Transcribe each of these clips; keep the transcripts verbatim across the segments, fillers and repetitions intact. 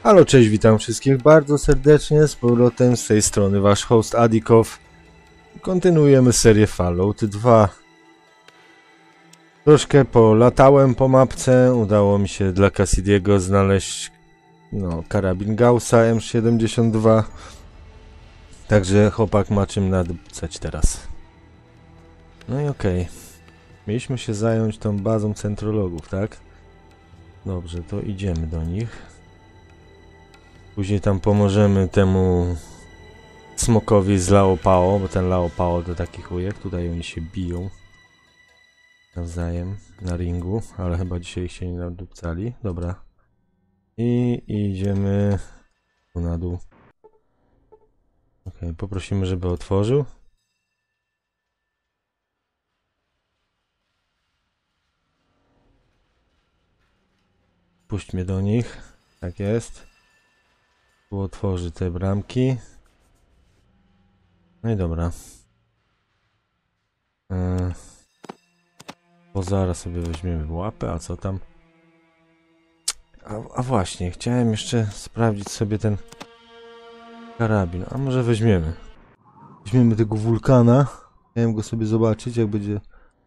Halo, cześć, witam wszystkich bardzo serdecznie, z powrotem z tej strony wasz host Adikow. Kontynuujemy serię Fallout dwa. Troszkę polatałem po mapce, udało mi się dla Cassidy'ego znaleźć no, karabin Gaussa M siedemdziesiąt dwa. Także chłopak ma czym nadupcać teraz. No i okej. Okay. Mieliśmy się zająć tą bazą centrologów, tak? Dobrze, to idziemy do nich. Później tam pomożemy temu smokowi z Laopao, bo ten Laopao to taki chujek. Tutaj oni się biją nawzajem na ringu, ale chyba dzisiaj ich się nie nadupcali. Dobra. I idziemy tu na dół. Ok, poprosimy, żeby otworzył. Puść mnie do nich. Tak jest. Tu otworzy te bramki. No i dobra. Eee, bo zaraz sobie weźmiemy w łapę, a co tam? A, a właśnie, chciałem jeszcze sprawdzić sobie ten karabin. A może weźmiemy? Weźmiemy tego wulkana. Chciałem go sobie zobaczyć, jak będzie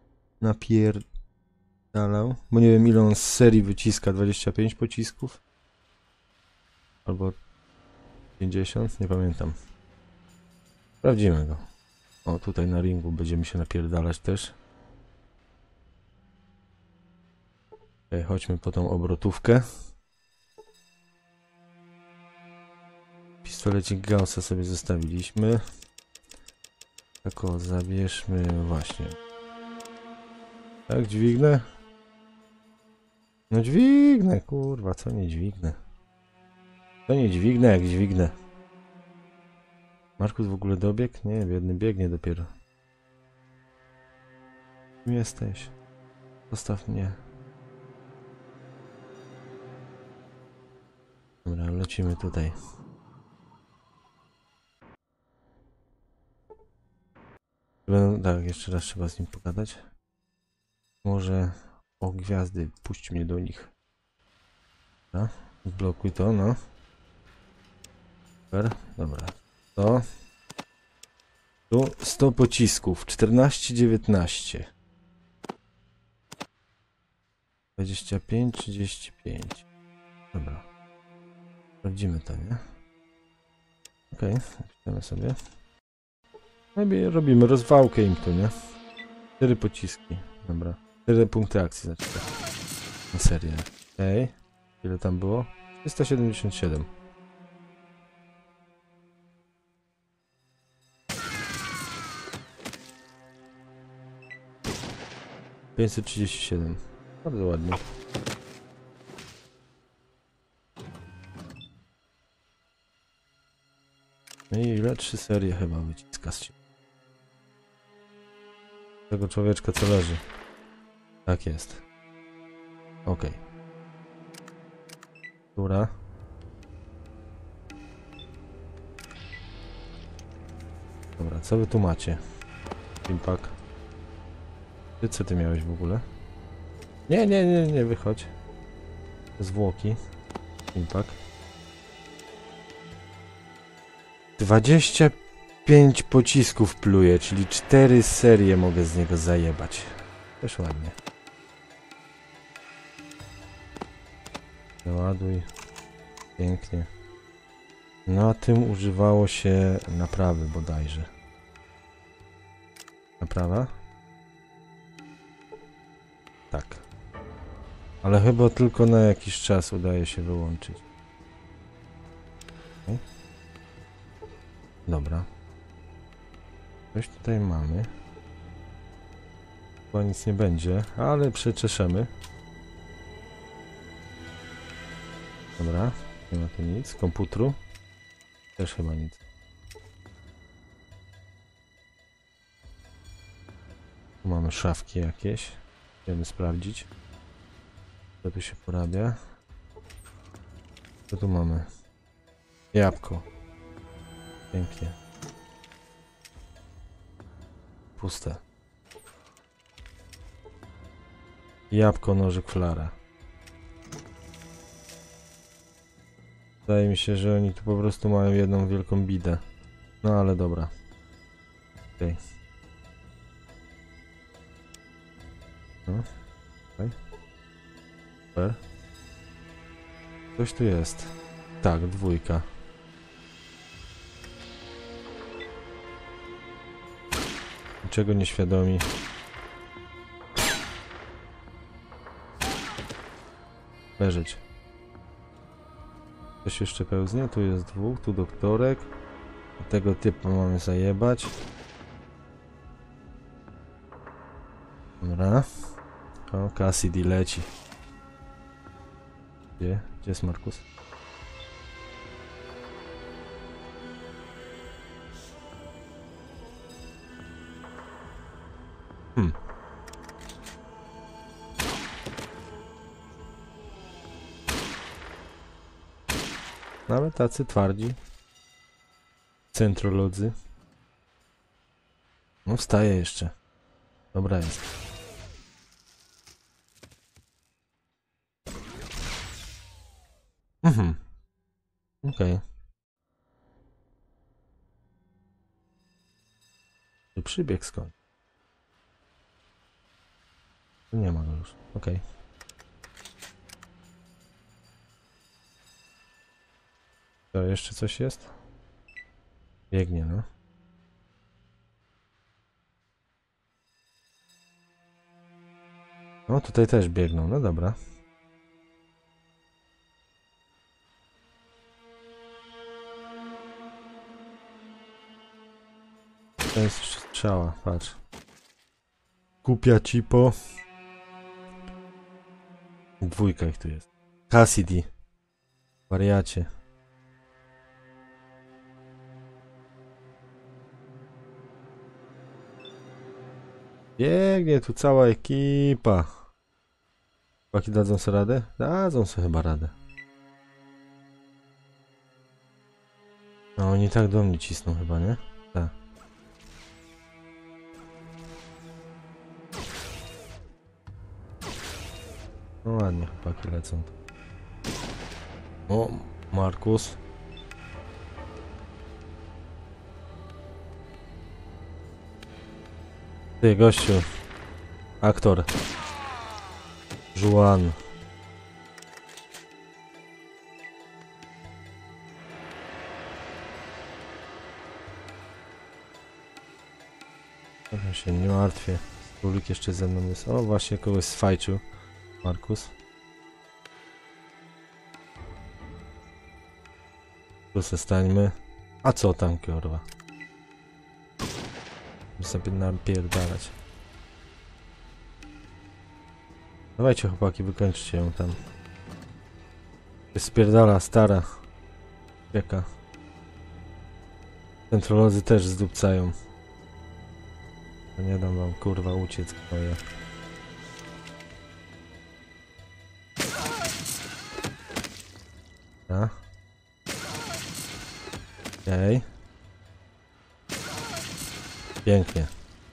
napierdalał. Bo nie wiem, ile on z serii wyciska. dwadzieścia pięć pocisków? Albo pięćdziesiąt? Nie pamiętam. Sprawdzimy go. O, tutaj na ringu będziemy się napierdalać też. Okay, chodźmy po tą obrotówkę. Pistolecik Gaussa sobie zostawiliśmy. Tak o, zabierzmy właśnie. Tak, dźwignę? No dźwignę, kurwa, co nie dźwignę? Co nie dźwignę, jak dźwignę? Markus w ogóle dobiegł? Nie, biedny biegnie dopiero. Kim jesteś? Zostaw mnie. Dobra, lecimy tutaj. Tak, jeszcze raz trzeba z nim pogadać. Może o gwiazdy, puść mnie do nich. Dobra, zblokuj to, no. Super, dobra. To. Tu sto pocisków, czternaście, dziewiętnaście. dwadzieścia pięć, trzydzieści pięć. Dobra. Sprawdzimy to, nie? Okej, okay, sobie. No robimy rozwałkę im tu, nie? cztery pociski, dobra. cztery punkty akcji, znaczy tak. Na serię. Okej. Okay. Ile tam było? trzysta siedemdziesiąt siedem. pięćset trzydzieści siedem. Bardzo ładnie. No i ile? Trzy serie chyba wyciska z ciebie. Tego człowieczka co leży. Tak jest. Ok. Która? Dobra, co wy tu macie? Impact. Ty co ty miałeś w ogóle? Nie, nie, nie, nie, wychodź. Zwłoki. Impact. dwadzieścia pięć pocisków pluje, czyli cztery serie mogę z niego zajebać. Też ładnie. Naładuj. Pięknie. Na tym używało się naprawy bodajże. Naprawa? Tak. Ale chyba tylko na jakiś czas udaje się wyłączyć. Okay. Dobra. Coś tutaj mamy. Chyba nic nie będzie, ale przeczeszemy. Dobra, nie ma tu nic. Komputru też chyba nic. Tu mamy szafki jakieś. Chcemy sprawdzić, co tu się porabia. Co tu mamy? Jabłko. Pięknie. Puste. Jabłko, nożyk, flara. Wydaje mi się, że oni tu po prostu mają jedną wielką bidę. No ale dobra. Okej. Okay. No. Okay. Super. Coś tu jest. Tak, dwójka. Niczego nieświadomi. Leżeć. Coś jeszcze pełznie? Tu jest dwóch, tu doktorek. Tego typu mamy zajebać. Dobra. O, Cassidy leci. Gdzie? Gdzie jest Markus? Hmm. Nawet tacy twardzi. Centrolodzy. No wstaje jeszcze. Dobra jest. Mhm. Okej. Okay. Przybieg skąd? Nie ma go już. Okej. Okay. To jeszcze coś jest? Biegnie, no. No tutaj też biegną, no dobra. To jest jeszcze strzała, patrz. Kupia cipo. Dwójka ich tu jest. Cassidy. Wariacie. Biegnie tu cała ekipa. Chłopaki dadzą sobie radę? Dadzą sobie chyba radę. No oni tak do mnie cisną chyba, nie? Tak. No ładnie chłopaki lecą. O, Markus. Ty, gościu. Aktor. Juan. Ja się nie martwię. Królik jeszcze ze mną jest. O, właśnie kogoś sfajczył. Markus. Tu se stańmy. A co tam, kurwa? Muszę sobie napierdalać. Dawajcie chłopaki, wykończcie ją tam. Spierdala stara. Czeka. Centrolodzy też zdupcają. To nie dam wam kurwa uciec, moje. A? Okej. Okay. Pięknie.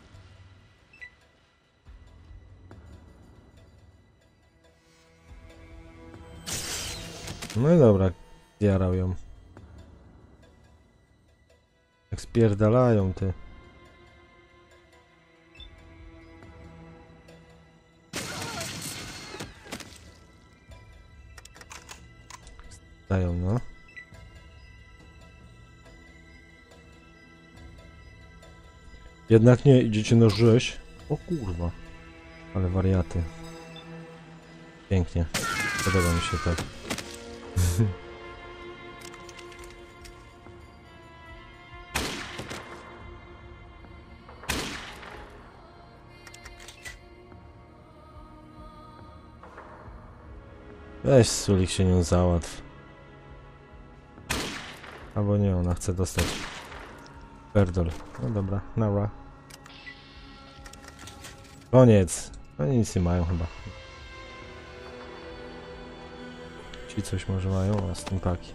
No i dobra, jarał ją. Jak spierdalają ty. Dają, no. Jednak nie, idziecie na rzeź. O kurwa. Ale wariaty. Pięknie. Podoba mi się tak. Weź Sulik się nią załatw. Albo nie, ona chce dostać. Perdol. No dobra, nara. Koniec. Oni nic nie mają chyba. Ci coś może mają, a z tym paki.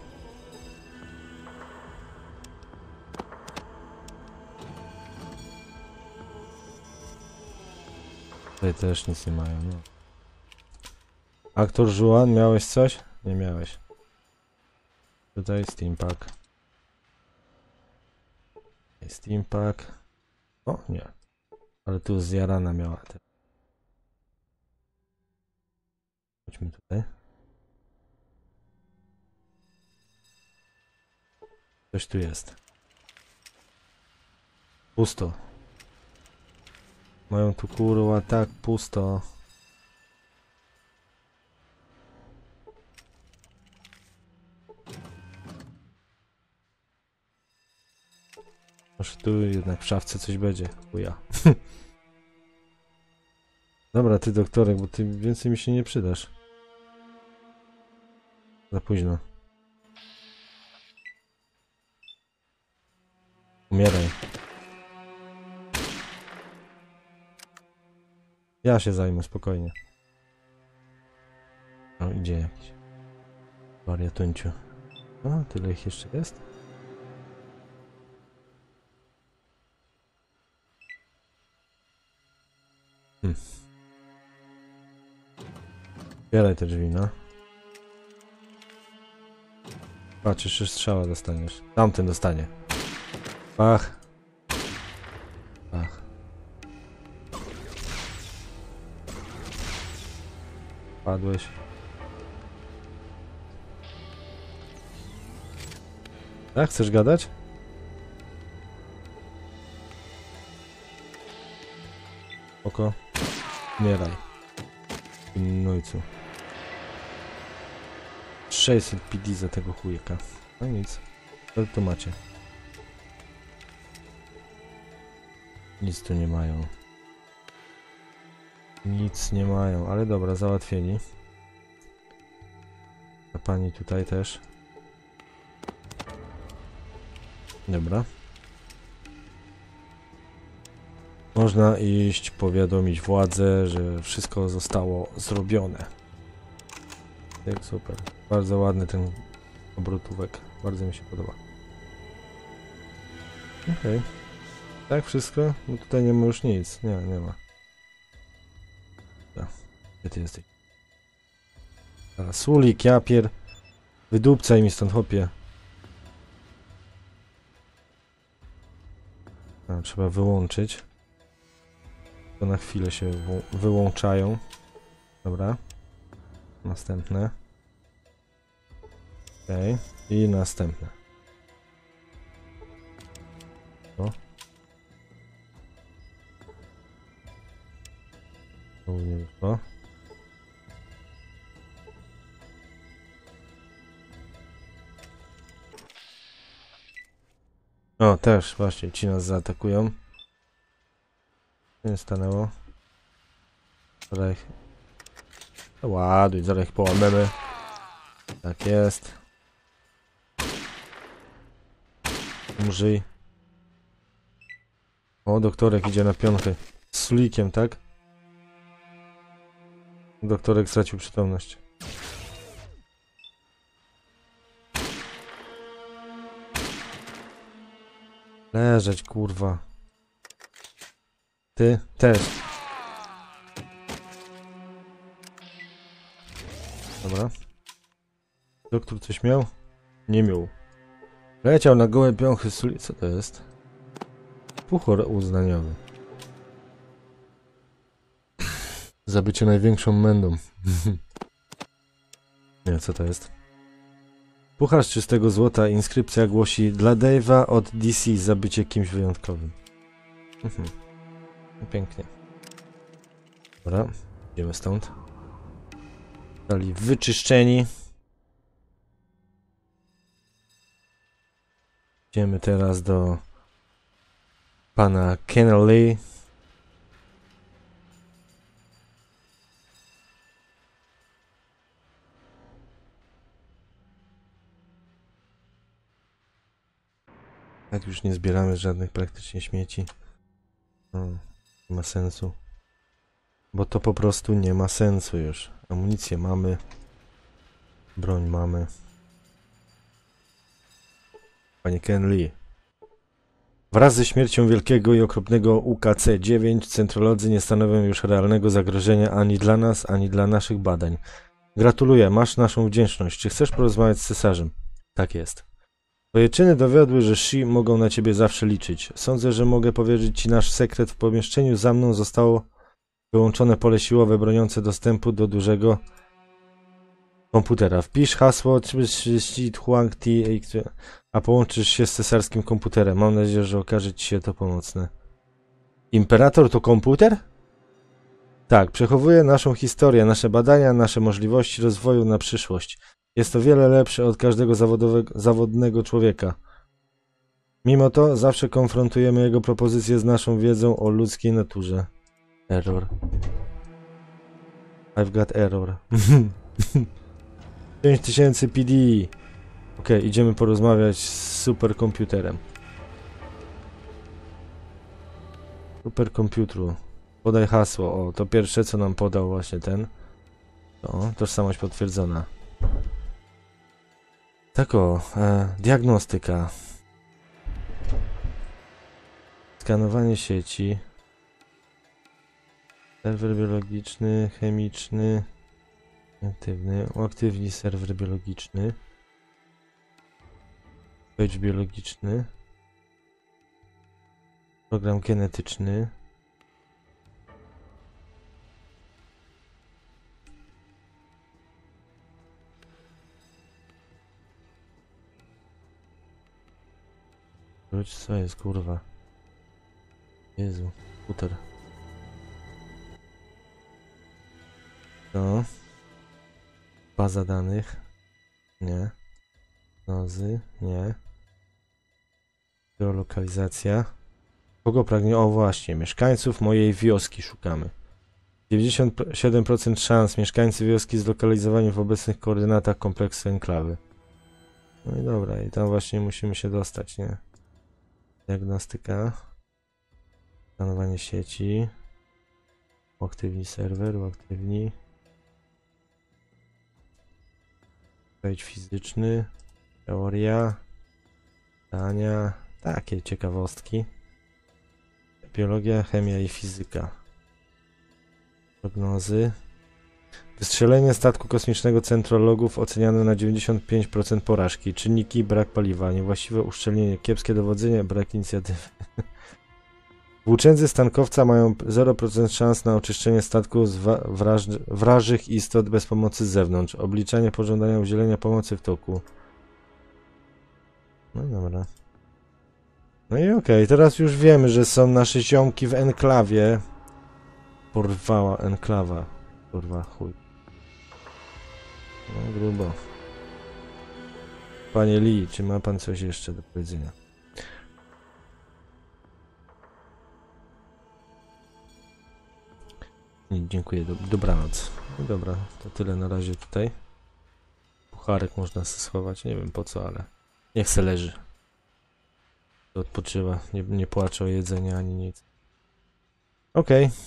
Tutaj też nic nie mają, no. Aktor Juan, miałeś coś? Nie miałeś. Tutaj Steampack. Steampack. O, nie. Ale tu zjarana miała. Chodźmy tutaj. Coś tu jest. Pusto. Mają tu kurwa tak pusto. Może tu jednak w szafce coś będzie. Chuja. Dobra, ty doktorek, bo ty więcej mi się nie przydasz. Za późno. Umieraj. Ja się zajmę spokojnie. O, idzie jakiś wariatunciu. O, tyle ich jeszcze jest. Hmm. Otwieraj te drzwi, no. Patrz, jeszcze strzała dostaniesz. Tamten dostanie. Pach. Pach. Padłeś. Tak? Chcesz gadać? Oko. Umieraj. Nojcu. sześćset P D za tego chujeka. No nic. Co tu macie? Nic tu nie mają. Nic nie mają, ale dobra, załatwieni. A pani tutaj też. Dobra. Można iść, powiadomić władzę, że wszystko zostało zrobione. Tak, super. Bardzo ładny ten obrotówek. Bardzo mi się podoba. Okej. Okay. Tak, wszystko? No tutaj nie ma już nic. Nie, nie ma. No. Gdzie ty jesteś? Teraz sulik, japier. Wydupcaj mi stąd, chłopie. A, trzeba wyłączyć. To na chwilę się wyłączają. Dobra. Następne. Okej. Okay. I następne. O. To nie wyszło. O, też właśnie ci nas zaatakują. Co nie stanęło? Zaraz ich... Ładuj, zaraz ich połamiemy. Tak jest. Umrzyj. O, doktorek idzie na piąchy. Z sulikiem, tak? Doktorek stracił przytomność. Leżeć, kurwa. Ty też. Dobra. Doktor coś miał? Nie miał. Leciał na gołe piąchy suli... Co to jest? Puchor uznaniowy. Za bycie największą mędą. Nie, co to jest? Puchar z czystego złota, inskrypcja głosi dla Dave'a od D C za bycie kimś wyjątkowym. Mhm. Pięknie. Dobra, idziemy stąd. Zostali wyczyszczeni. Idziemy teraz do pana Kennelly. Tak już nie zbieramy żadnych praktycznie śmieci. No, nie ma sensu. Bo to po prostu nie ma sensu już. Amunicję mamy. Broń mamy. Panie Kennelly. Wraz ze śmiercią wielkiego i okropnego U K C dziewięć centrolodzy nie stanowią już realnego zagrożenia ani dla nas, ani dla naszych badań. Gratuluję, masz naszą wdzięczność. Czy chcesz porozmawiać z cesarzem? Tak jest. Twoje czyny dowiodły, że Shi mogą na ciebie zawsze liczyć. Sądzę, że mogę powierzyć ci nasz sekret. W pomieszczeniu za mną zostało wyłączone pole siłowe broniące dostępu do dużego komputera. Wpisz hasło a połączysz się z cesarskim komputerem. Mam nadzieję, że okaże ci się to pomocne. Imperator to komputer? Tak, przechowuje naszą historię, nasze badania, nasze możliwości rozwoju na przyszłość. Jest to wiele lepsze od każdego zawodowego, zawodnego człowieka. Mimo to zawsze konfrontujemy jego propozycje z naszą wiedzą o ludzkiej naturze. Error. I've got error. pięć tysięcy P D. Ok, idziemy porozmawiać z superkomputerem. Superkomputru. Podaj hasło. O, to pierwsze, co nam podał właśnie ten. O, tożsamość potwierdzona. Tak o, e, diagnostyka. Skanowanie sieci. Serwer biologiczny, chemiczny. Aktywny. Uaktywnij serwer biologiczny. Wejdź biologiczny. Program genetyczny. Co jest, kurwa? Jezu, komputer. No. Baza danych. Nie. Nozy. Nie. Geolokalizacja. Kogo pragnie? O właśnie, mieszkańców mojej wioski szukamy. dziewięćdziesiąt siedem procent szans mieszkańcy wioski zlokalizowani w obecnych koordynatach kompleksu enklawy. No i dobra, i tam właśnie musimy się dostać, nie? Diagnostyka. Skanowanie sieci. Uaktywnij serwer, uaktywnij. Wejdź fizyczny. Teoria. Zdania. Takie ciekawostki. Biologia, chemia i fizyka. Prognozy. Wystrzelenie statku kosmicznego centrologów oceniane na dziewięćdziesiąt pięć procent porażki. Czynniki: brak paliwa, niewłaściwe uszczelnienie, kiepskie dowodzenie, brak inicjatywy. Włóczędzy stankowca mają zero procent szans na oczyszczenie statku z wraż wrażych istot bez pomocy z zewnątrz. Obliczanie pożądania udzielenia pomocy w toku. No dobra. No i okej, okay, teraz już wiemy, że są nasze ziomki w enklawie. Porwała enklawa. Kurwa, chuj. No grubo. Panie Lee, czy ma pan coś jeszcze do powiedzenia? Nie, dziękuję, do, dobranoc. No dobra, to tyle na razie tutaj. Pucharek można schować, nie wiem po co, ale niech se leży. Odpoczywa, nie, nie płacze o jedzenie ani nic. Okej. Okay.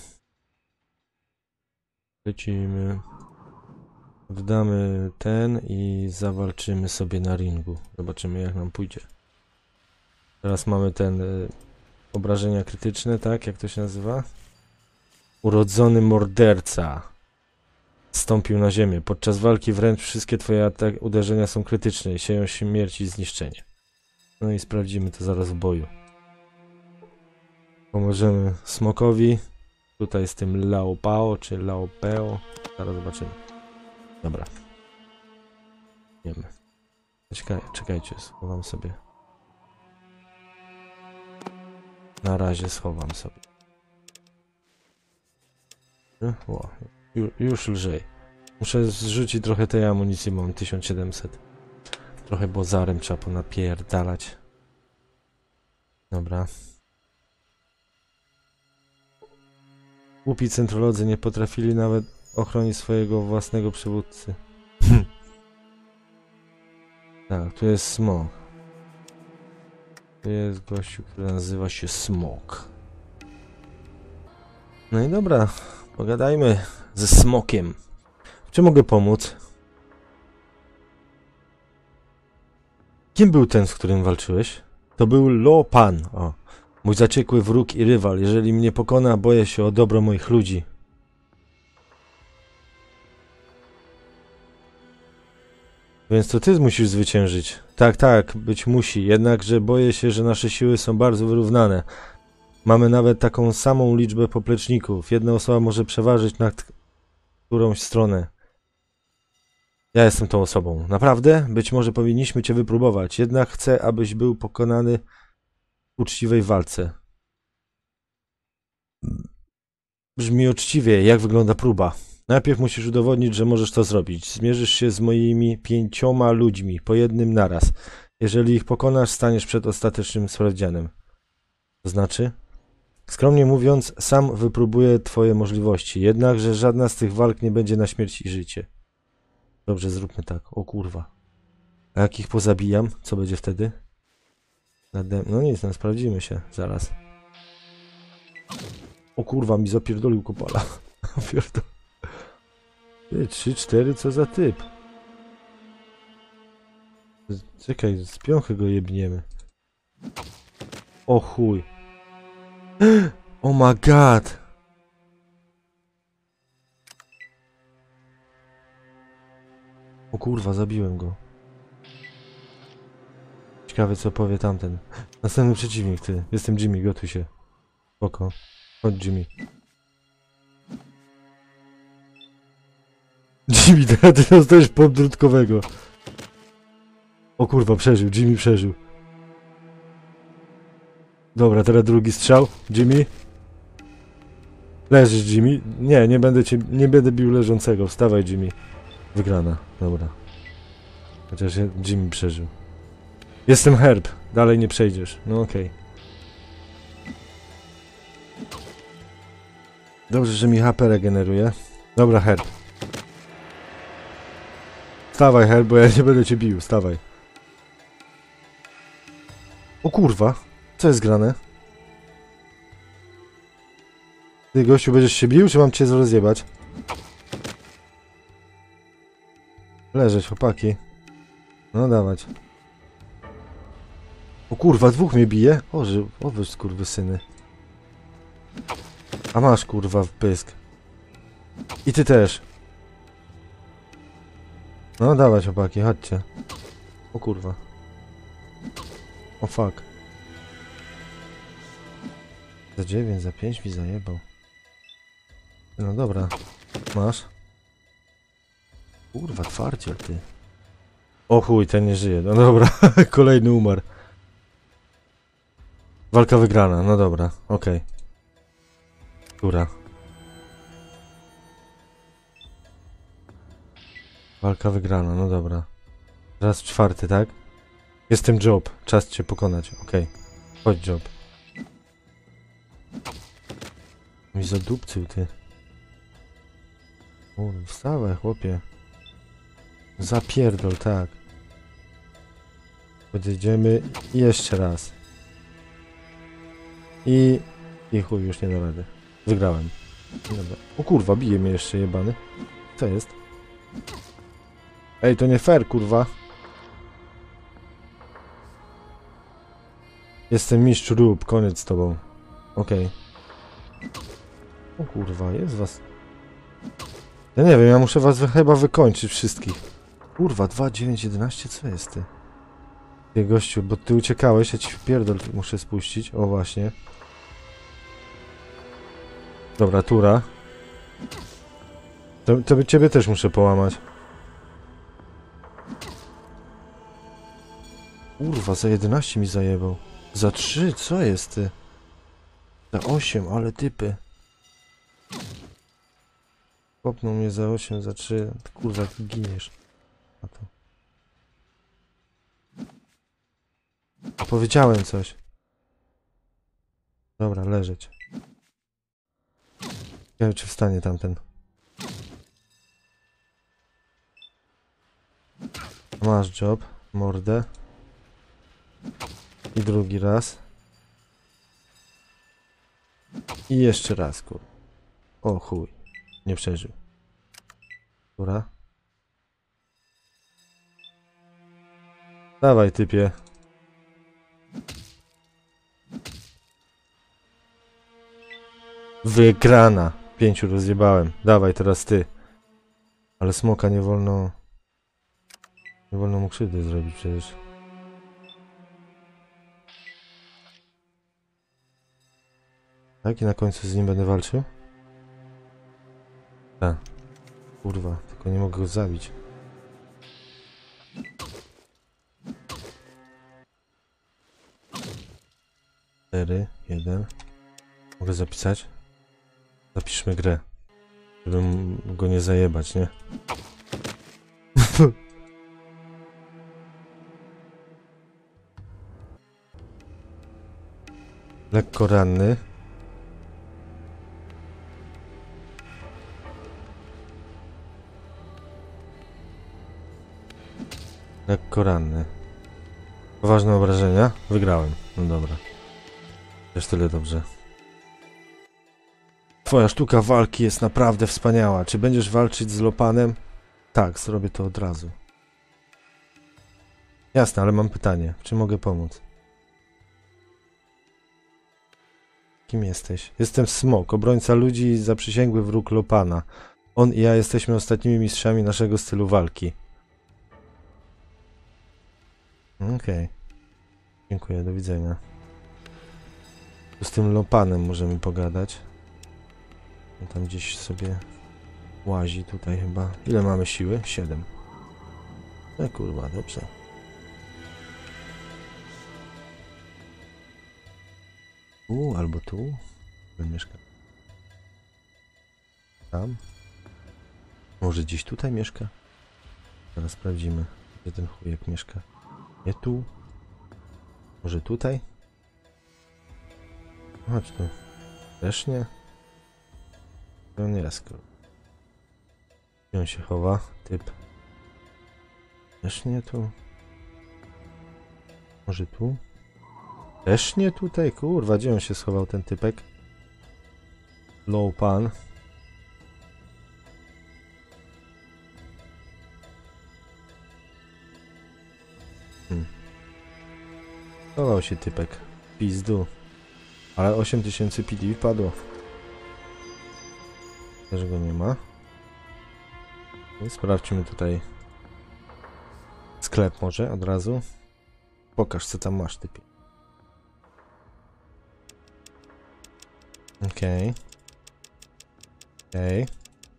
Lecimy. Wdamy ten i zawalczymy sobie na ringu. Zobaczymy jak nam pójdzie. Teraz mamy ten y, obrażenia krytyczne, tak? Jak to się nazywa? Urodzony morderca. Stąpił na ziemię. Podczas walki wręcz wszystkie twoje uderzenia są krytyczne i sieją śmierć i zniszczenie. No i sprawdzimy to zaraz w boju. Pomożemy Smokowi. Tutaj z tym Lao Pao, czy Lao Peo. Zaraz zobaczymy. Dobra. Wiemy. Czekaj, czekajcie, schowam sobie. Na razie schowam sobie. O, ju, już lżej. Muszę zrzucić trochę tej amunicji, mam tysiąc siedemset. Trochę bozarem trzeba ponapierdalać. Dobra. Głupi centrolodzy nie potrafili nawet ochronić swojego własnego przywódcy. Tak, tu jest smok. Tu jest gościu, który nazywa się Smok. No i dobra, pogadajmy ze Smokiem. Czy mogę pomóc? Kim był ten, z którym walczyłeś? To był Lo Pan. O, mój zaciekły wróg i rywal. Jeżeli mnie pokona, boję się o dobro moich ludzi. Więc to ty musisz zwyciężyć. Tak, tak, być musi. Jednakże boję się, że nasze siły są bardzo wyrównane. Mamy nawet taką samą liczbę popleczników. Jedna osoba może przeważyć nad którąś stronę. Ja jestem tą osobą. Naprawdę? Być może powinniśmy cię wypróbować. Jednak chcę, abyś był pokonany w uczciwej walce. Brzmi uczciwie. Jak wygląda próba? Najpierw musisz udowodnić, że możesz to zrobić. Zmierzysz się z moimi pięcioma ludźmi, po jednym naraz. Jeżeli ich pokonasz, staniesz przed ostatecznym sprawdzianem. To znaczy? Skromnie mówiąc, sam wypróbuję twoje możliwości. Jednakże żadna z tych walk nie będzie na śmierć i życie. Dobrze, zróbmy tak. O kurwa. A jak ich pozabijam? Co będzie wtedy? No nic, no sprawdzimy się. Zaraz. O kurwa, mi zapierdolił kopala. Pierdol. trzy, cztery, co za typ? Czekaj, z piąchy go jebniemy. O chuj. Oh my god. O kurwa, zabiłem go. Ciekawe, co powie tamten. Następny przeciwnik, ty. Jestem Jimmy, gotuj się. Spoko. Chodź, Jimmy. Jimmy, ty dostajesz podrutkowego. O kurwa, przeżył, Jimmy przeżył. Dobra, teraz drugi strzał. Jimmy. Leżysz, Jimmy. Nie, nie będę cię, nie będę bił leżącego. Wstawaj, Jimmy. Wygrana, dobra. Chociaż ja, Jimmy przeżył. Jestem Herb. Dalej nie przejdziesz. No okej. Okay. Dobrze, że mi H P regeneruje. Dobra, Herb. Wstawaj, Herb, bo ja nie będę cię bił. Wstawaj. O kurwa. Co jest grane? Ty, gościu, będziesz się bił, czy mam cię rozjebać? Leżeć, chłopaki. No, dawać. O kurwa, dwóch mnie bije? O, że... O, wy skurwysyny. A masz, kurwa, w pysk. I ty też. No, dawać, chłopaki, chodźcie. O kurwa. O fuck. Za dziewięć, za pięć mi zajebał. No dobra. Masz. Kurwa, twardziel ty. O chuj, ten nie żyje. No dobra, kolejny umarł. Walka wygrana, no dobra, okej. Okay. Która? Walka wygrana, no dobra. Raz czwarty, tak? Jestem Job, czas cię pokonać, okej. Okay. Chodź, Job. Mi zadupcył, ty. O, wstawaj, chłopie. Zapierdol, tak. Podjedziemy jeszcze raz. I... I chuj, już nie da rady. Wygrałem. Dobra. O kurwa, bije mnie jeszcze jebany. Co jest? Ej, to nie fair, kurwa. Jestem mistrz rób, koniec z tobą. Okej. Okay. O kurwa, jest was... Ja nie wiem, ja muszę was chyba wykończyć wszystkich. Kurwa, dwa, dziewięć, jedenaście, co jest ty? Ty gościu, bo ty uciekałeś, ja ci pierdol muszę spuścić. O właśnie. Dobra, tura. To, to ciebie też muszę połamać. Kurwa, za jedenaście mi zajebał. Za trzy, co jest ty? Za osiem, ale typy. Kopnął mnie za osiem, za trzy. Kurwa, jak giniesz. A to. Powiedziałem coś. Dobra, leżeć. Nie wiem, czy wstanie tamten. Masz Job, mordę. I drugi raz. I jeszcze raz, kur. O chuj. Nie przeżył. Dobra. Dawaj, typie. Wygrana. Pięciu rozjebałem. Dawaj, teraz ty. Ale smoka nie wolno... Nie wolno mu krzywdy zrobić przecież. Tak? I na końcu z nim będę walczył? Tak. Kurwa, tylko nie mogę go zabić. Cztery, jeden. Mogę zapisać? Zapiszmy grę. Żeby go nie zajebać, nie? Lekko ranny. Lekko ranny. Poważne obrażenia? Wygrałem. No dobra. Też tyle dobrze. Twoja sztuka walki jest naprawdę wspaniała. Czy będziesz walczyć z Lopanem? Tak, zrobię to od razu. Jasne, ale mam pytanie. Czy mogę pomóc? Kim jesteś? Jestem Smok, obrońca ludzi i zaprzysięgły wróg Lopana. On i ja jesteśmy ostatnimi mistrzami naszego stylu walki. Okej. Okay. Dziękuję, do widzenia. Z tym Lopanem możemy pogadać. On tam gdzieś sobie łazi tutaj chyba. Ile mamy siły? Siedem. No kurwa, dobrze. Tu albo tu. Mieszka. Tam. Może gdzieś tutaj mieszka? Zaraz sprawdzimy, gdzie ten chujek mieszka. Nie tu. Może tutaj? Chodź tu. Też nie. To nie jest. Gdzie on się chowa? Typ. Też nie tu. Może tu? Też nie tutaj? Kurwa, gdzie on się schował, ten typek? Lopan. Hmm. Schował się typek. Pizdu. Ale osiem tysięcy P D wpadło. Też go nie ma. I sprawdźmy tutaj sklep może od razu. Pokaż, co tam masz, typie. Okej. Okay. Okej. Okay.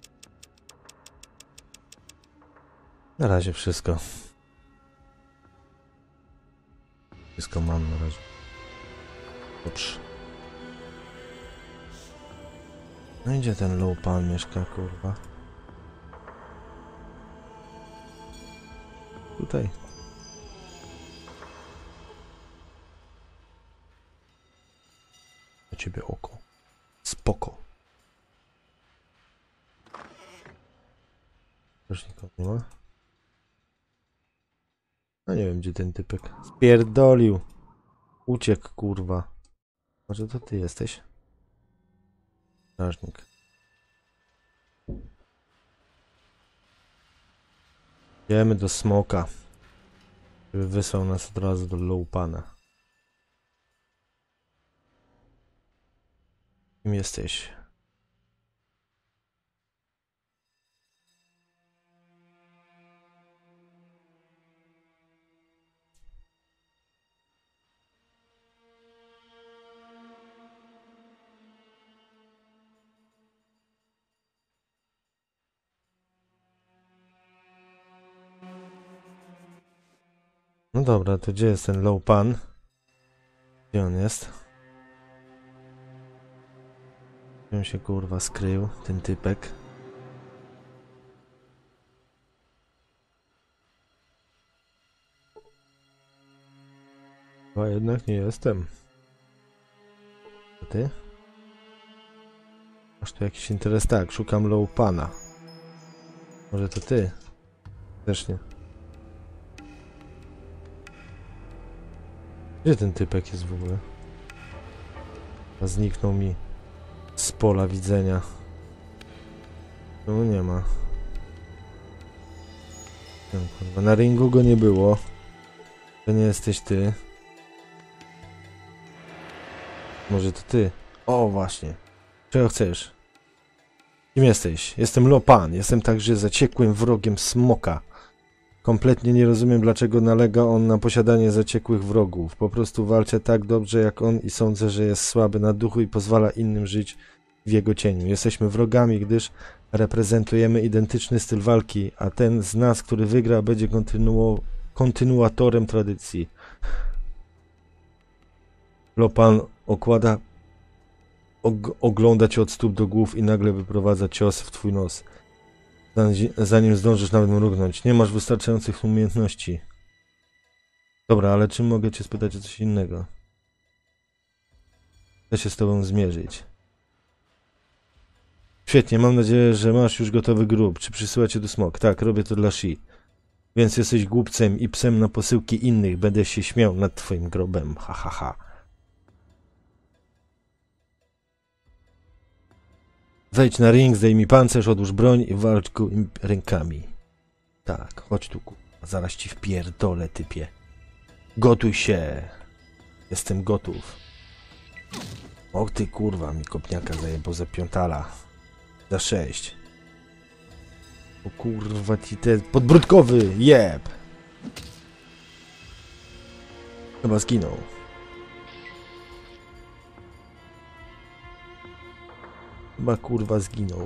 Na razie wszystko. Wszystko mam na razie. Dobrze. No i gdzie ten Lopan mieszka, kurwa? Tutaj. Na ciebie oko. Spoko. Już nikogo nie ma. No nie wiem, gdzie ten typek. Spierdolił. Uciekł, kurwa. Może to ty jesteś? Strażnik. Idziemy do Smoka, żeby wysłał nas od razu do Lopana. Kim jesteś? No dobra, to gdzie jest ten Lopan? Gdzie on jest? Gdzie on się kurwa skrył, ten typek? Chyba jednak nie jestem. A ty? Masz tu jakiś interes? Tak, szukam Lopana. Może to ty? Też nie. Gdzie ten typek jest w ogóle? A zniknął mi z pola widzenia. No nie ma. No, kurwa, na ringu go nie było. To nie jesteś ty. Może to ty? O, właśnie. Czego chcesz? Kim jesteś? Jestem Lopan. Jestem także zaciekłym wrogiem Smoka. Kompletnie nie rozumiem, dlaczego nalega on na posiadanie zaciekłych wrogów. Po prostu walczę tak dobrze jak on i sądzę, że jest słaby na duchu i pozwala innym żyć w jego cieniu. Jesteśmy wrogami, gdyż reprezentujemy identyczny styl walki, a ten z nas, który wygra, będzie kontynuo kontynuatorem tradycji. Lopan okłada, og ogląda cię od stóp do głów i nagle wyprowadza cios w twój nos. Zanim zdążysz nawet mrugnąć. Nie masz wystarczających umiejętności. Dobra, ale czym mogę cię spytać o coś innego? Chcę się z tobą zmierzyć. Świetnie, mam nadzieję, że masz już gotowy grób. Czy przysyła cię do smok? Tak, robię to dla Shi. Więc jesteś głupcem i psem na posyłki innych. Będę się śmiał nad twoim grobem. Ha, ha, ha. Wejdź na ring, zdejmij pancerz, odłóż broń i walcz go rękami. Tak, chodź tu, zaraz ci wpierdolę, typie. Gotuj się. Jestem gotów. O ty kurwa, mi kopniaka zajebał za piątala. Za sześć. O kurwa ci te... Podbródkowy, jeb. Chyba zginął. Chyba kurwa zginął.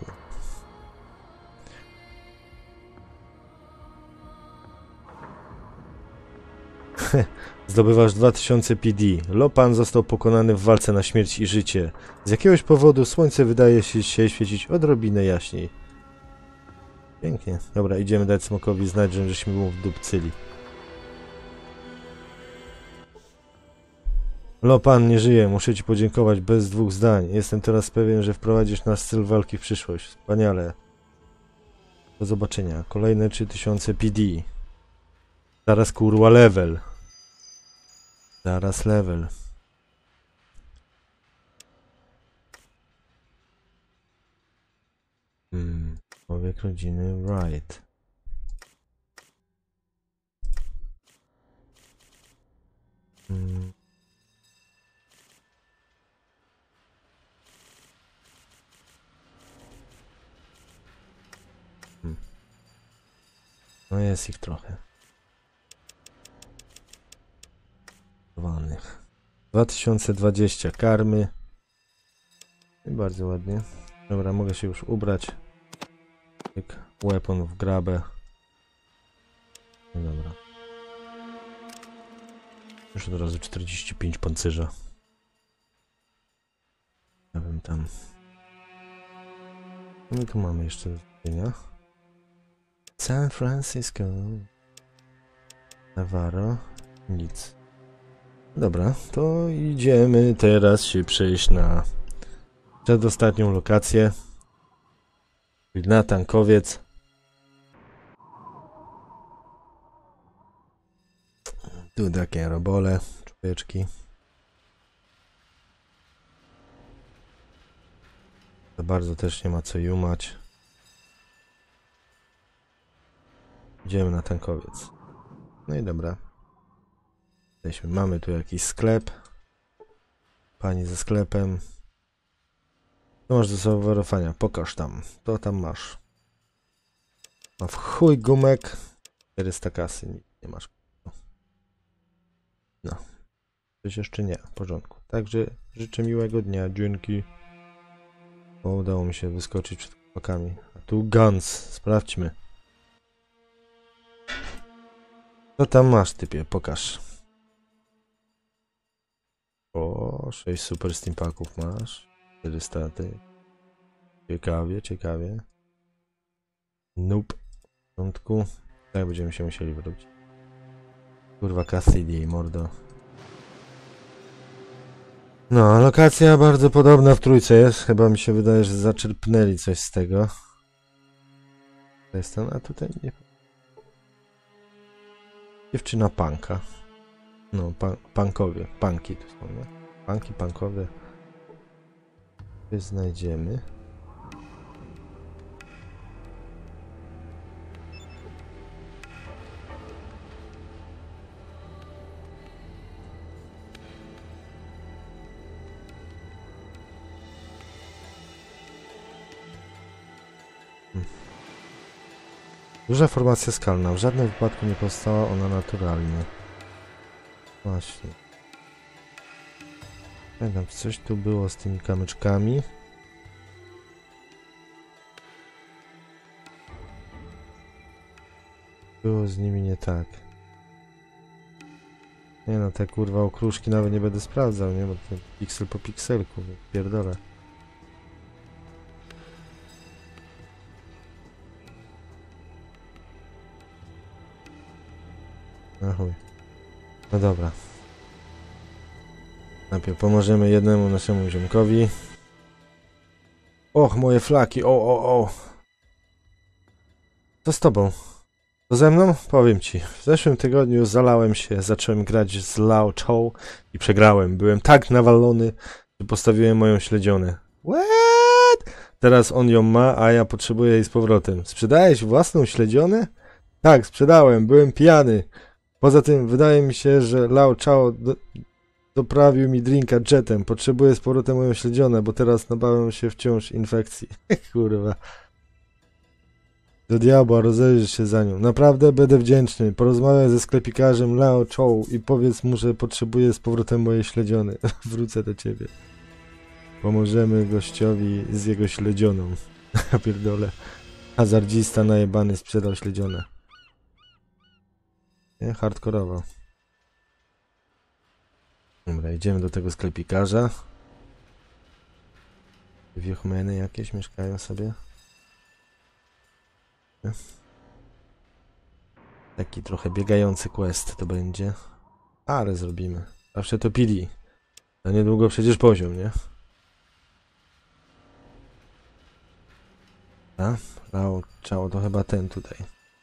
Zdobywasz dwa tysiące P D. Lopan został pokonany w walce na śmierć i życie. Z jakiegoś powodu słońce wydaje się, się świecić odrobinę jaśniej. Pięknie. Dobra, idziemy dać smokowi znać, że żeśmy mu wdupcyli. Lopan nie żyje. Muszę ci podziękować bez dwóch zdań. Jestem teraz pewien, że wprowadzisz nasz styl walki w przyszłość. Wspaniale. Do zobaczenia. Kolejne trzy tysiące P D. Zaraz kurwa level. Zaraz level. Hmm. Człowiek rodziny Wright. Hmm. Hmm. No jest ich trochę. dwa tysiące dwadzieścia karmy. I bardzo ładnie. Dobra, mogę się już ubrać. Tyk, weapon w grabę. No dobra. Już od razu czterdzieści pięć pancerza. Ja bym tam... No i tu mamy jeszcze do zrobienia. San Francisco. Navarro. Nic. Dobra, to idziemy teraz się przejść na przedostatnią lokację. Na tankowiec. Tu takie robole, człowieczki. Za bardzo też nie ma co jumać. Idziemy na tankowiec. No i dobra. Jesteśmy. Mamy tu jakiś sklep. Pani ze sklepem. Co masz do zaoferowania? Pokaż tam. To tam masz. Ma w chuj gumek. czterysta kasy. Nie masz. No. Coś jeszcze nie. W porządku. Także życzę miłego dnia. Dzięki. O, udało mi się wyskoczyć przed chłopakami. A tu guns. Sprawdźmy. Co tam masz, typie? Pokaż. O, sześć super steampaków masz. czterysta ty. Ciekawie, ciekawie. Nope. W porządku. Tak będziemy się musieli wrócić. Kurwa Cassidy, mordo. No, lokacja bardzo podobna w trójce jest. Chyba mi się wydaje, że zaczerpnęli coś z tego. To jest ten, a tutaj nie. Dziewczyna punka. No, pan, punkowie. Punki tu są, nie? Punki, punkowe. Gdzie znajdziemy? Duża formacja skalna. W żadnym wypadku nie powstała ona naturalnie. Właśnie. Pamiętam, coś tu było z tymi kamyczkami. Było z nimi nie tak. Nie no, te kurwa okruszki nawet nie będę sprawdzał, nie? Bo to piksel po pikselku, pierdolę. No chuj. No dobra. Najpierw pomożemy jednemu naszemu ziomkowi. Och, moje flaki, o, o, o. Co z tobą? To ze mną? Powiem ci. W zeszłym tygodniu zalałem się, zacząłem grać z Lao Chou i przegrałem. Byłem tak nawalony, że postawiłem moją śledzionę. What? Teraz on ją ma, a ja potrzebuję jej z powrotem. Sprzedałeś własną śledzionę? Tak, sprzedałem. Byłem pijany. Poza tym wydaje mi się, że Lao Chou do, doprawił mi drinka jetem. Potrzebuję z powrotem moją śledzionę, bo teraz nabawiam się wciąż infekcji. Kurwa. Do diabła, rozejrzyj się za nią. Naprawdę będę wdzięczny. Porozmawiaj ze sklepikarzem Lao Chou i powiedz mu, że potrzebuję z powrotem mojej śledziony. Wrócę do ciebie. Pomożemy gościowi z jego śledzioną. Ja pierdolę. Hazardzista najebany sprzedał śledzionę. Nie? Hardkorowo. Dobra, idziemy do tego sklepikarza. Wiechmeny jakieś mieszkają sobie. Taki trochę biegający quest to będzie. Ale zrobimy. Zawsze to pili. A niedługo przecież poziom, nie? A? Lao Chou to chyba ten tutaj.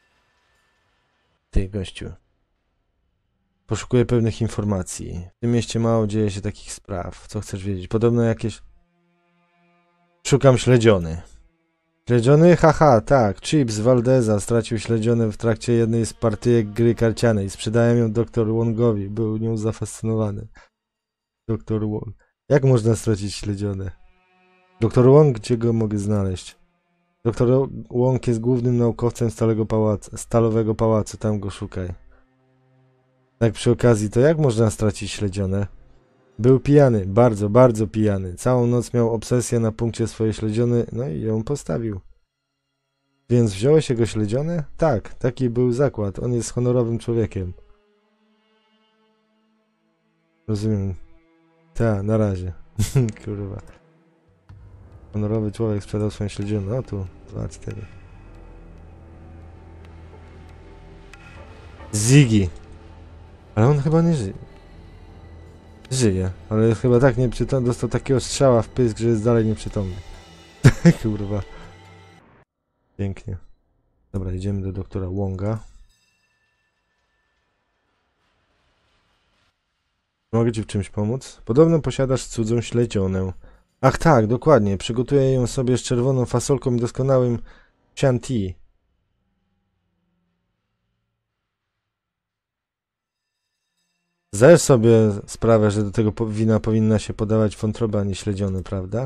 Ty, gościu. Poszukuję pewnych informacji. W tym mieście mało dzieje się takich spraw. Co chcesz wiedzieć? Podobno jakieś... Szukam śledziony. Śledziony? Haha, tak. Chips Valdeza stracił śledziony w trakcie jednej z partyjek gry karcianej. Sprzedałem ją doktor Wongowi. Był nią zafascynowany. doktor Wong. Jak można stracić śledzione? doktor Wong? Gdzie go mogę znaleźć? doktor Wong jest głównym naukowcem Stalego Pałacu, Stalowego Pałacu. Tam go szukaj. Tak przy okazji, to jak można stracić śledzione? Był pijany. Bardzo, bardzo pijany. Całą noc miał obsesję na punkcie swojej śledziony, no i ją postawił. Więc wziąłeś jego śledzione? Tak, taki był zakład. On jest honorowym człowiekiem. Rozumiem. Ta, na razie. Kurwa. Honorowy człowiek sprzedał swoją śledzionę. No tu, zobacz tego. Ziggy. Ale on chyba nie żyje. Żyje, ale chyba tak nieprzytomny. Dostał takiego strzała w pysk, że jest dalej nieprzytomny. Kurwa. Pięknie. Dobra, idziemy do doktora Wonga. Mogę ci w czymś pomóc? Podobno posiadasz cudzą śledzionę. Ach tak, dokładnie. Przygotuję ją sobie z czerwoną fasolką i doskonałym Chianti. Zdajesz sobie sprawę, że do tego wina powinna się podawać wątroba, a nie śledziony, prawda?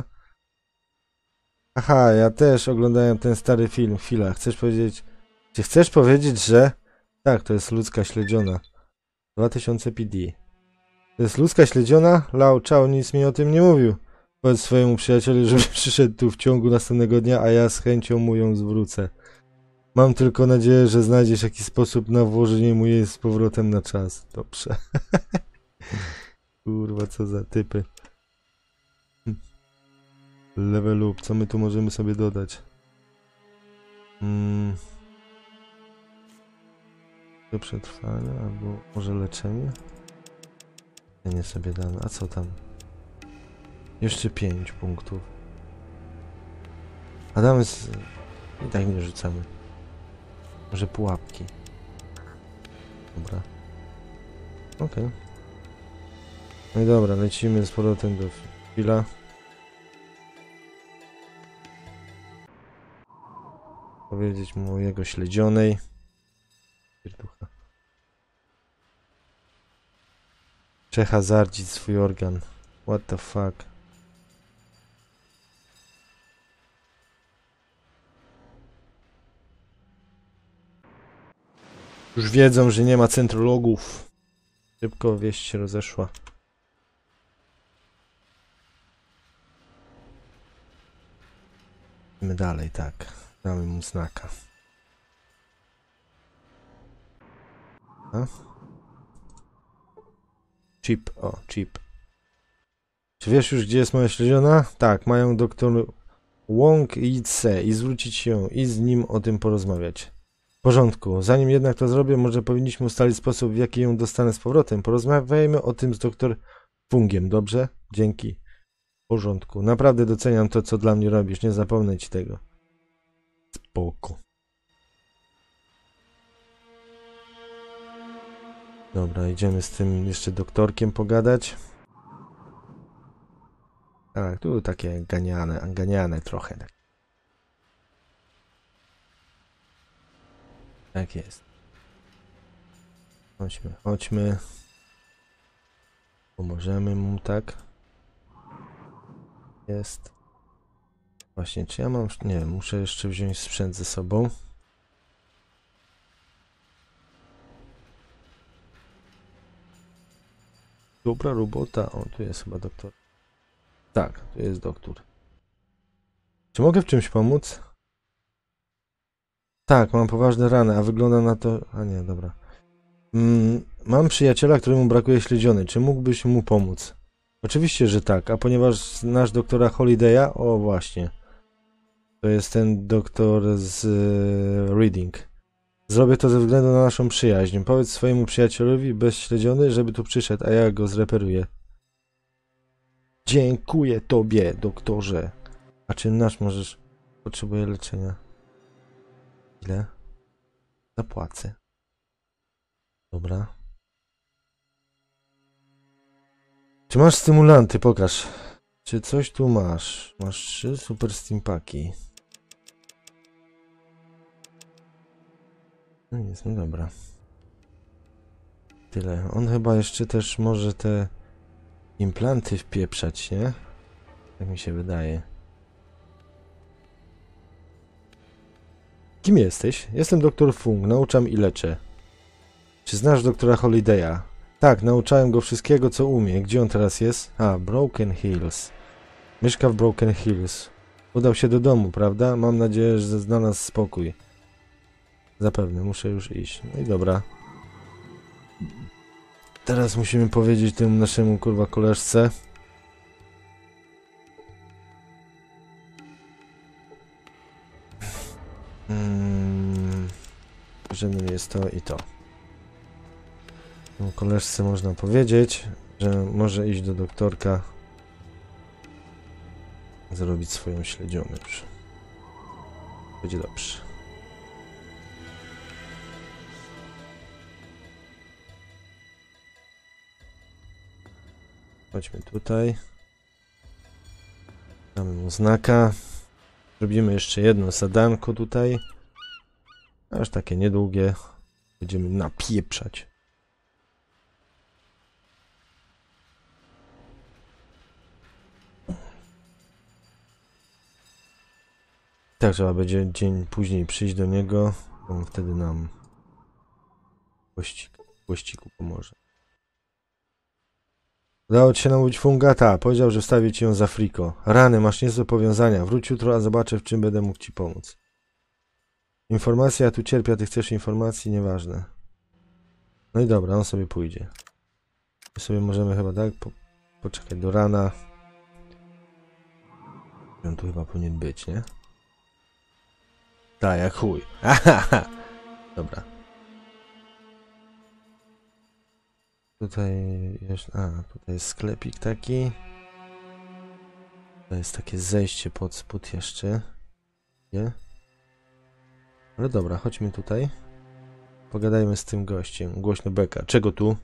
Aha, ja też oglądałem ten stary film. Chwila, chcesz powiedzieć... Czy chcesz powiedzieć, że... Tak, to jest ludzka śledziona. dwa tysiące P D. To jest ludzka śledziona? Lao Chou nic mi o tym nie mówił. Powiedz swojemu przyjacielowi, żeby przyszedł tu w ciągu następnego dnia, a ja z chęcią mu ją zwrócę. Mam tylko nadzieję, że znajdziesz jakiś sposób na włożenie mu jej z powrotem na czas. Dobrze. Kurwa, co za typy. Level up. Co my tu możemy sobie dodać? Hmm. Do przetrwania, albo może leczenie? Ja nie sobie damy. A co tam? Jeszcze pięć punktów. A damy z... I tak nie rzucamy. Może pułapki. Dobra. Okej. Okay. No i dobra, lecimy z powrotem do Phila. Powiedzieć mu o jego śledzionej. Pierducha. Przehazardzić swój organ. What the fuck. Już wiedzą, że nie ma centrologów. Szybko wieść się rozeszła. Idziemy dalej, tak. Damy mu znaka. A? Chip, o, chip. Czy wiesz już, gdzie jest moja śledziona? Tak, mają doktor Wong i C i zwrócić się i z nim o tym porozmawiać. W porządku. Zanim jednak to zrobię, może powinniśmy ustalić sposób, w jaki ją dostanę z powrotem. Porozmawiajmy o tym z doktor Fungiem, dobrze? Dzięki. W porządku. Naprawdę doceniam to, co dla mnie robisz. Nie zapomnę ci tego. Spoko. Dobra, idziemy z tym jeszcze doktorkiem pogadać. Tak, tu takie ganiane, ganiane trochę. Tak. Tak jest. Chodźmy, chodźmy. Pomożemy mu, tak? Jest. Właśnie, czy ja mam... Nie wiem, muszę jeszcze wziąć sprzęt ze sobą. Dobra robota. O, tu jest chyba doktor. Tak, tu jest doktor. Czy mogę w czymś pomóc? Tak, mam poważne rany, a wygląda na to... A nie, dobra. Mm, mam przyjaciela, któremu brakuje śledziony. Czy mógłbyś mu pomóc? Oczywiście, że tak, a ponieważ znasz doktora Holiday'a... O, właśnie. To jest ten doktor z e, Reading. Zrobię to ze względu na naszą przyjaźń. Powiedz swojemu przyjacielowi bezśledziony, żeby tu przyszedł, a ja go zreperuję. Dziękuję tobie, doktorze. A czy nasz możesz... Potrzebuję leczenia. Ile? Zapłacę. Dobra. Czy masz stymulanty? Pokaż. Czy coś tu masz? Masz trzy super steampaki. No nic, no dobra. Tyle. On chyba jeszcze też może te implanty wpieprzać, nie? Tak mi się wydaje. Kim jesteś? Jestem doktor Fung. Nauczam i leczę. Czy znasz doktora Holiday'a? Tak, nauczałem go wszystkiego, co umie. Gdzie on teraz jest? A, Broken Hills. Mieszka w Broken Hills. Udał się do domu, prawda? Mam nadzieję, że znalazł spokój. Zapewne, muszę już iść. No i dobra. Teraz musimy powiedzieć temu naszemu, kurwa, koleżce. Hmm, że jest to i to. Koleżce można powiedzieć, że może iść do doktorka, zrobić swoją śledzionę już. Będzie dobrze. Chodźmy tutaj. Damy mu znaka. Zrobimy jeszcze jedno zadanko tutaj. Aż takie niedługie. Będziemy napieprzać. Tak, trzeba będzie dzień później przyjść do niego. On wtedy nam gościku, gościku pomoże. Udało ci się namówić Funga? Ta, powiedział, że wstawi ci ją za friko. Rany, masz niezłe powiązania. Wróć jutro, a zobaczę, w czym będę mógł ci pomóc. Informacja, ja tu cierpię, a ty chcesz informacji? Nieważne. No i dobra, on sobie pójdzie. My sobie możemy chyba tak po, poczekać do rana. On tu chyba powinien być, nie? Tak, jak chuj. Dobra. Tutaj jest, a, tutaj jest sklepik taki. To jest takie zejście pod spód jeszcze. Nie? Ale dobra, chodźmy tutaj. Pogadajmy z tym gościem. Głośno beka. Czego tu?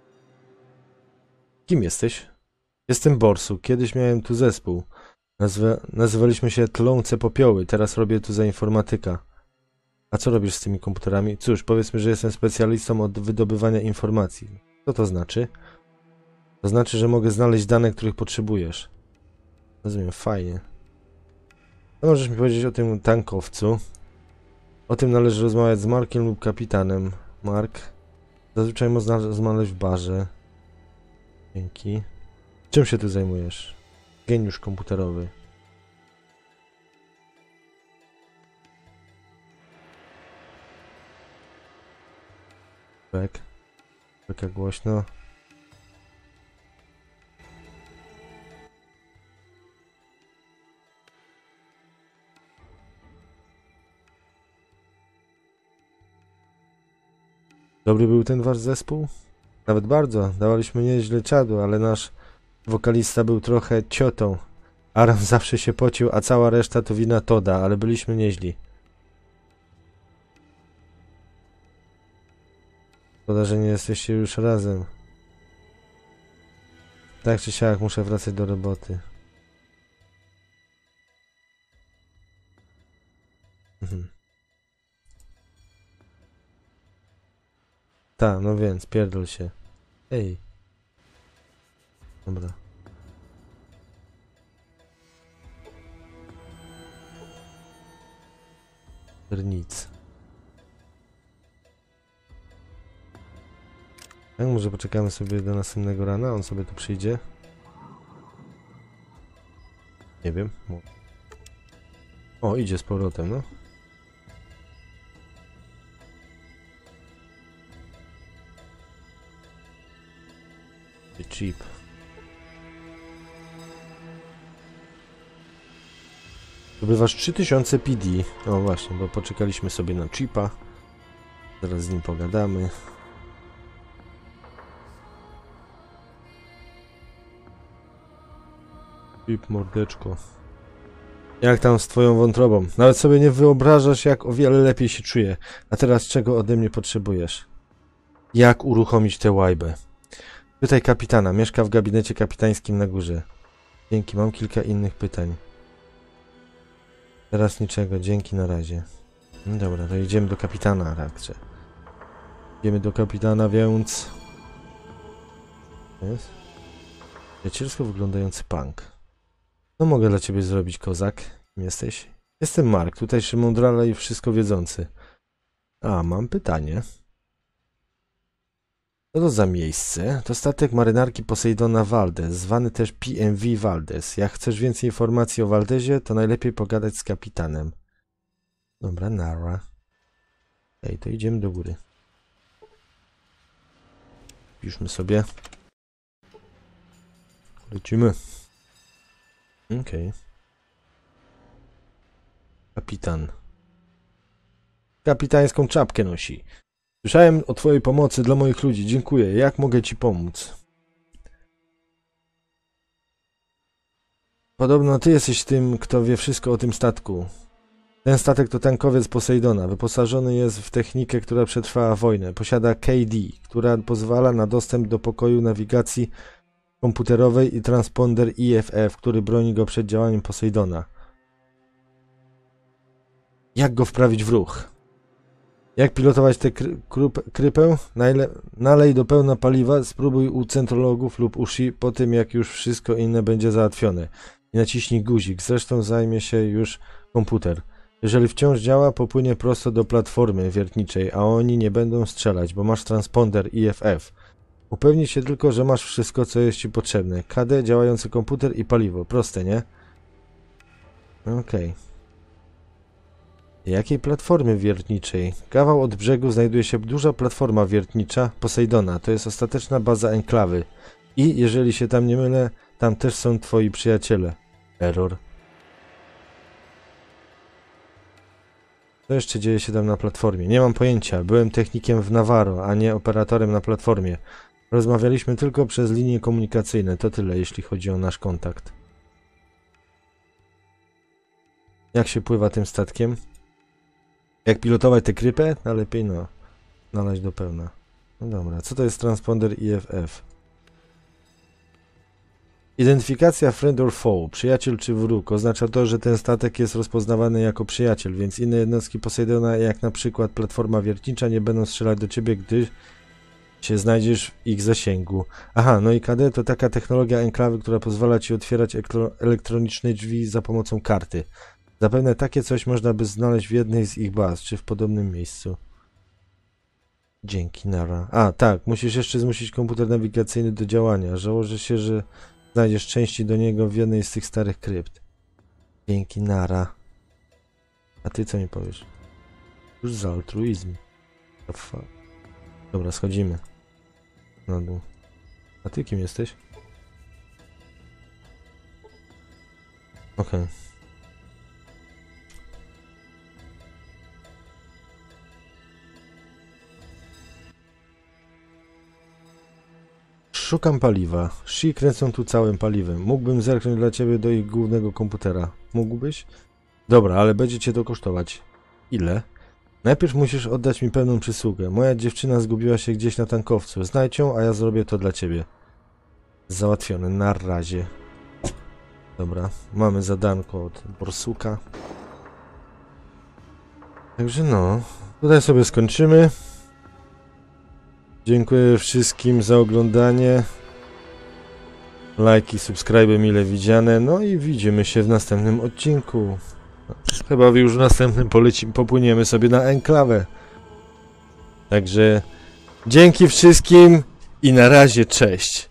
Kim jesteś? Jestem Borsu. Kiedyś miałem tu zespół. Nazwa nazywaliśmy się Tlące Popioły. Teraz robię tu za informatyka. A co robisz z tymi komputerami? Cóż, powiedzmy, że jestem specjalistą od wydobywania informacji. Co to znaczy? To znaczy, że mogę znaleźć dane, których potrzebujesz. Rozumiem, fajnie. No możesz mi powiedzieć o tym tankowcu. O tym należy rozmawiać z Markiem lub kapitanem. Mark. Zazwyczaj można znaleźć w barze. Dzięki. Czym się tu zajmujesz? Geniusz komputerowy. Tak. Tak jak głośno. Dobry był ten wasz zespół? Nawet bardzo. Dawaliśmy nieźle czadu, ale nasz wokalista był trochę ciotą. Aaron zawsze się pocił, a cała reszta to wina Toda, ale byliśmy nieźli. Szkoda, że nie jesteście już razem. Tak czy siak muszę wracać do roboty. Mhm. Ta, no więc, pierdol się. Ej. Dobra. Nic. Tak, może poczekamy sobie do następnego rana, on sobie tu przyjdzie. Nie wiem. O, idzie z powrotem, no. Chip. Zdobywasz trzy tysiące P D. O właśnie, bo poczekaliśmy sobie na chipa. Zaraz z nim pogadamy. Chip, mordeczko. Jak tam z twoją wątrobą? Nawet sobie nie wyobrażasz, jak o wiele lepiej się czuję. A teraz czego ode mnie potrzebujesz? Jak uruchomić tę łajbę? Pytaj kapitana. Mieszka w gabinecie kapitańskim na górze. Dzięki, mam kilka innych pytań. Teraz niczego, dzięki, na razie. No dobra, to idziemy do kapitana, rakcze. Idziemy do kapitana, więc... Jest? Przyjacielsko wyglądający punk. Co mogę dla ciebie zrobić, kozak? Kim jesteś? Jestem Mark, tutejszy mądrala i wszystko wiedzący. A, mam pytanie. Co to za miejsce? To statek marynarki Poseidona Valdez, zwany też P M V Valdez. Jak chcesz więcej informacji o Valdezie, to najlepiej pogadać z kapitanem. Dobra, nara. Ej, to idziemy do góry. Piszmy sobie. Lecimy. Okej. Okay. Kapitan. Kapitańską czapkę nosi. Słyszałem o twojej pomocy dla moich ludzi. Dziękuję. Jak mogę ci pomóc? Podobno ty jesteś tym, kto wie wszystko o tym statku. Ten statek to tankowiec Poseidona. Wyposażony jest w technikę, która przetrwała wojnę. Posiada K D, która pozwala na dostęp do pokoju nawigacji komputerowej i transponder I F F, który broni go przed działaniem Poseidona. Jak go wprawić w ruch? Jak pilotować tę kry krypę? Najle nalej do pełna paliwa, spróbuj u centrologów lub u S I po tym, jak już wszystko inne będzie załatwione. I naciśnij guzik, zresztą zajmie się już komputer. Jeżeli wciąż działa, popłynie prosto do platformy wiertniczej, a oni nie będą strzelać, bo masz transponder I F F. Upewnij się tylko, że masz wszystko, co jest ci potrzebne. K D, działający komputer i paliwo. Proste, nie? Okej. Okay. Jakiej platformy wiertniczej? Kawał od brzegu znajduje się duża platforma wiertnicza Poseidona. To jest ostateczna baza enklawy. I, jeżeli się tam nie mylę, tam też są twoi przyjaciele. Error. Co jeszcze dzieje się tam na platformie? Nie mam pojęcia. Byłem technikiem w Navarro, a nie operatorem na platformie. Rozmawialiśmy tylko przez linie komunikacyjne. To tyle, jeśli chodzi o nasz kontakt. Jak się pływa tym statkiem? Jak pilotować tę krypę? Najlepiej no, nalać do pełna. No dobra, co to jest transponder I F F? Identyfikacja friend or foe, przyjaciel czy wróg, oznacza to, że ten statek jest rozpoznawany jako przyjaciel, więc inne jednostki Poseidona, jak na przykład platforma wiertnicza, nie będą strzelać do ciebie, gdy się znajdziesz w ich zasięgu. Aha, no i K D to taka technologia enklawy, która pozwala ci otwierać elektroniczne drzwi za pomocą karty. Zapewne takie coś można by znaleźć w jednej z ich baz, czy w podobnym miejscu. Dzięki, nara. A, tak, musisz jeszcze zmusić komputer nawigacyjny do działania. Założę się, że znajdziesz części do niego w jednej z tych starych krypt. Dzięki, nara. A ty co mi powiesz? Już za altruizm. The fuck. Dobra, schodzimy. Na dół. A ty kim jesteś? Okej. Okay. Szukam paliwa. Shi kręcą tu całym paliwem. Mógłbym zerknąć dla ciebie do ich głównego komputera. Mógłbyś? Dobra, ale będzie cię to kosztować. Ile? Najpierw musisz oddać mi pewną przysługę. Moja dziewczyna zgubiła się gdzieś na tankowcu. Znajdź ją, a ja zrobię to dla ciebie. Załatwione. Na razie. Dobra, mamy zadanko od Borsuka. Także no, tutaj sobie skończymy. Dziękuję wszystkim za oglądanie. Lajki, subskryby mile widziane. No i widzimy się w następnym odcinku. Chyba już w następnym polecimy, popłyniemy sobie na enklawę. Także dzięki wszystkim i na razie, cześć.